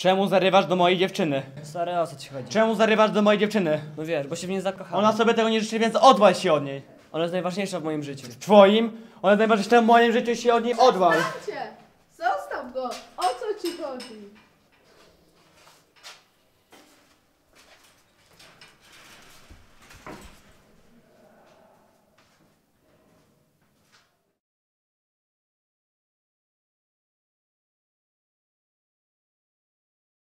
Czemu zarywasz do mojej dziewczyny? Stary, o co ci chodzi? Czemu zarywasz do mojej dziewczyny? No wiesz, bo się w niej zakochałem. Ona sobie tego nie życzy, więc odwal się od niej. Ona jest najważniejsza w moim życiu. W twoim? Ona jest najważniejsza w moim życiu, się od niej odwal. Zostaw go! O co ci chodzi?